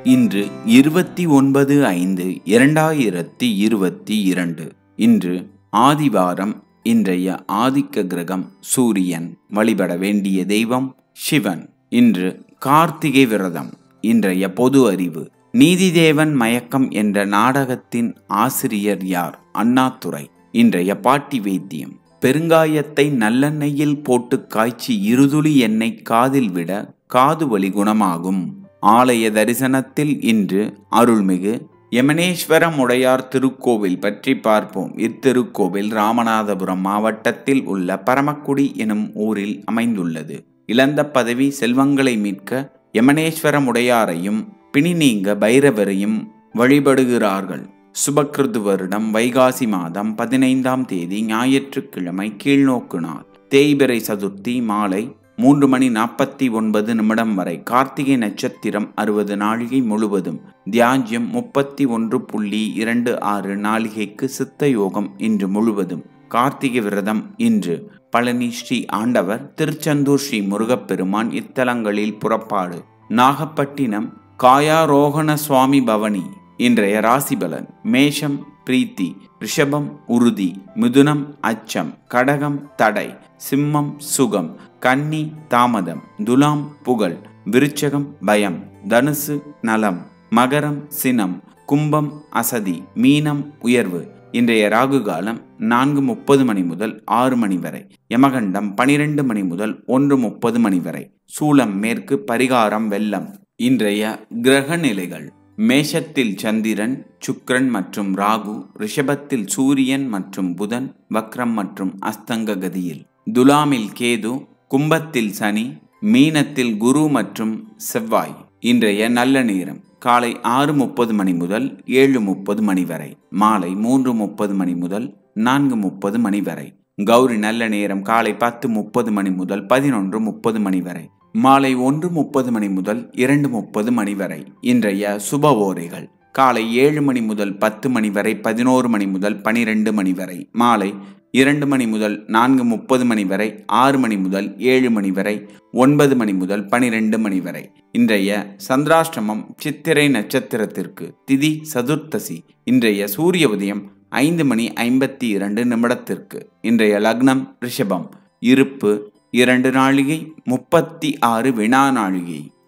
இன்று 29/5/2022. இன்று ஆதிவாரம். இன்றைய ஆதிக்க கிரகம் சூரியன். வழிபட வேண்டிய தெய்வம் சிவன். இன்று கார்த்திகை விரதம். இன்றைய பொது அறிவு. நீதிதேவன் மயக்கம் என்ற நாடகத்தின் ஆசிரியர் யார்? அண்ணாதுரை. இன்றைய பாட்டி வைத்தியம். பெருங்காயத்தை நல்லெண்ணெயில் போட்டு காய்ச்சி இருதுளி எண்ணெய் காதில் விட காது வலி குணமாகும். ஆலய தரிசனத்தில் இன்று அருள்மிகு யமனேஸ்வரமுடையார் திருக்கோவில் பற்றி பார்ப்போம். இத்திருக்கோவில் ராமநாதபுரம் மாவட்டத்தில் உள்ள பரமக்குடி எனும் ஊரில் அமைந்துள்ளது. இழந்த பதவி செல்வங்களை மீட்க யமனேஸ்வரமுடையாரையும் பிணி நீங்க பைரவரையும் வழிபடுகிறார்கள். சுபகிருது வருடம் வைகாசி மாதம் 15ஆம் தேதி ஞாயிற்றுக்கிழமை கீழ்நோக்கு நாள். தேய்பிறை சதுர்த்தி மாலை 3:49 வரை. கார்த்திகை நட்சத்திரம் 60 நாழிகை முழுவதும். தியாஜ்யம் 31.26 நாழிகைக்கு. சித்த யோகம் இன்று முழுவதும். கார்த்திகை விரதம் இன்று. பழனி ஸ்ரீ ஆண்டவர், திருச்செந்தூர் ஸ்ரீ முருகப்பெருமான் இத்தலங்களில் புறப்பாடு. நாகப்பட்டினம் காயாரோகண சுவாமி பவனி. இன்றைய ராசி பலன். மேஷம் பிரீத்தி, ரிஷபம் உறுதி, மிதுனம் அச்சம், கடகம் தடை, சிம்மம் சுகம், கன்னி தாமதம், துலாம் புகழ், விருச்சகம் பயம், தனுசு நலம், மகரம் சினம், கும்பம் அசதி, மீனம் உயர்வு. இன்றைய ராகு காலம் 4:30 முதல் 6 வரை. யமகண்டம் 12 முதல் 1:30 வரை. சூலம் மேற்கு. பரிகாரம் வெள்ளம். இன்றைய கிரக நிலைகள். மேஷத்தில் சந்திரன், சுக்கிரன் மற்றும் ராகு. ரிஷபத்தில் சூரியன் மற்றும் புதன் வக்ரம் மற்றும் அஸ்தங்க கதியில். துலாமில் கேது. கும்பத்தில் சனி. மீனத்தில் குரு மற்றும் செவ்வாய். இன்றைய நல்ல நேரம் காலை 6:30 முதல் 7:30 வரை. மாலை 3:30 முதல் 4:30 வரை. கௌரி நல்ல நேரம் காலை 10:30 முதல் 11:30 வரை. மாலை 1:30 முதல் 2:30 வரை. இன்றைய சுப ஓரைகள். காலை 7 முதல் 10 வரை. 11 முதல் 12 வரை. மாலை 2 முதல் 4:30 வரை. 6 முதல் 7 வரை. 9 முதல் 12 வரை. இன்றைய சந்திராஷ்டமம் சித்திரை நட்சத்திரத்திற்கு. திதி சதுர்த்தசி. இன்றைய சூரிய உதயம் 5:52 இன்றைய லக்னம் ரிஷபம். இருப்பு 2 நாழிகை 36 வினா நாழிகை.